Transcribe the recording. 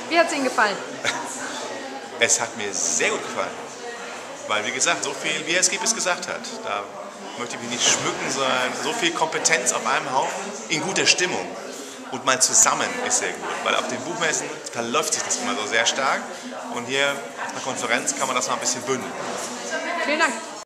Wie hat es Ihnen gefallen? Es hat mir sehr gut gefallen. Weil, wie gesagt, so viel, wie Herr Skippes gesagt hat, da möchte ich mich nicht schmücken, sondern so viel Kompetenz auf einem Haufen in guter Stimmung. Und mal zusammen ist sehr gut. Weil auf den Buchmessen verläuft sich das immer so sehr stark. Und hier auf einer Konferenz kann man das mal ein bisschen bündeln. Vielen Dank.